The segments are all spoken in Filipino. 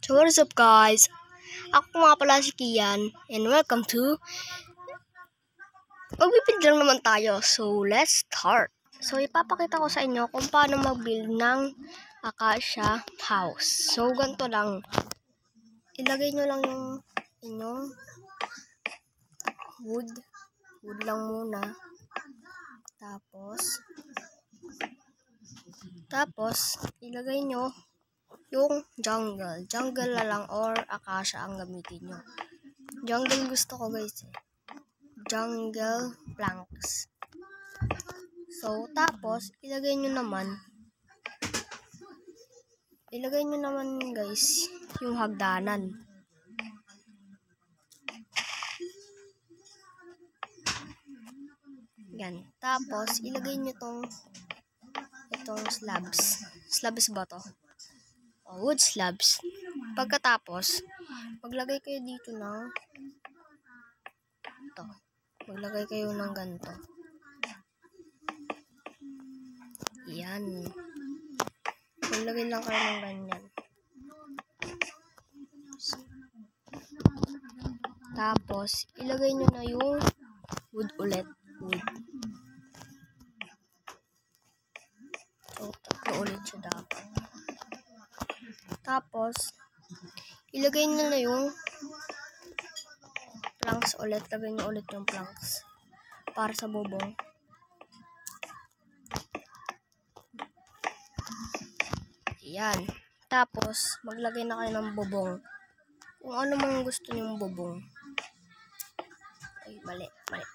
So what is up guys? Ako nga pala si Kian and welcome to magbibid lang naman tayo. So let's start. So ipapakita ko sa inyo kung paano mag-build ng acacia house. So ganito lang. Ilagay nyo lang yung inyong wood lang muna. Tapos ilagay nyo yung jungle na lang or acacia ang gamitin nyo. Jungle gusto ko guys jungle planks. So tapos ilagay nyo naman guys yung hagdanan. Yan. Tapos ilagay nyo itong slabs ba to? Wood slabs. Pagkatapos, maglagay kayo dito ng ito. Maglagay kayo ng ganito. Yan. Maglagay lang kayo ng ganyan. Tapos, ilagay nyo na yung wood ulit. So, tatlo ulit siya dapat. Tapos, ilagay nyo na yung planks ulit. Lagay nyo ulit yung planks para sa bubong. Yan. Tapos, maglagay na kayo ng bubong. Kung ano mang gusto nyong bubong. Ay, mali.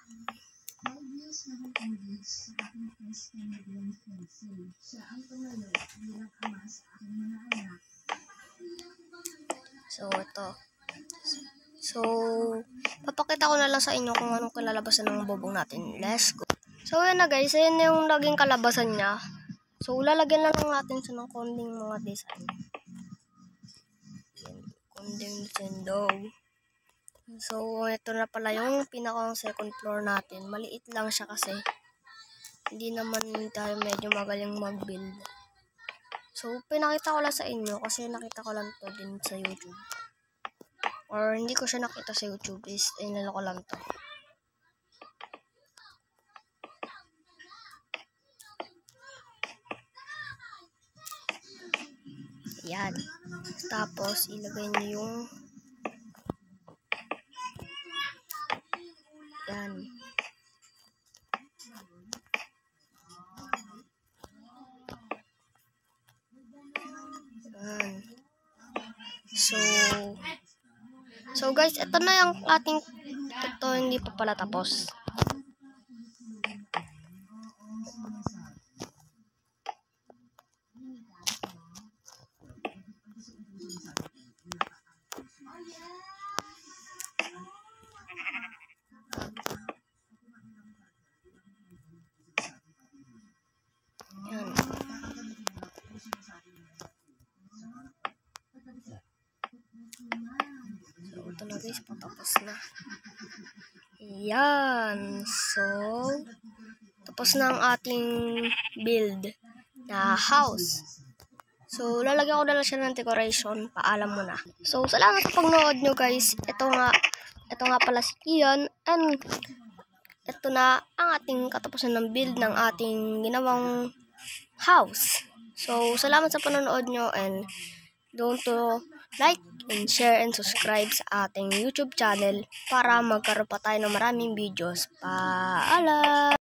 So, ito. So, papakita ko na lang sa inyo kung anong kalalabasan ng bubong natin. Let's go. So, yan na guys. Ayan na yung naging kalabasan niya. So, lalagyan na lang natin sa ng konting mga design. Yan. Konting design daw. So, ito na pala yung pinakang second floor natin. Maliit lang siya kasi hindi naman tayo medyo magaling mag-build. So, pinakita ko lang sa inyo kasi nakita ko lang to din sa YouTube. Or hindi ko siya nakita sa YouTube, is inala ko lang to. Yan. Tapos, ilagay niyo yung yan. So guys, ito na yung ating ito hindi pa pala tapos. Yan. So, ito na guys, patapos na. Yan. So, tapos na ang ating build na house. So, lalagyan ko na lang siya ng decoration. Paalam mo na. So, salamat sa pagnood nyo guys. Ito nga pala si Kian. And, ito na ang ating katapusan ng build ng ating ginawang house. So, salamat sa panonood nyo and don't to like and share and subscribe sa ating YouTube channel para magkaroon pa tayo ng maraming videos. Paalam!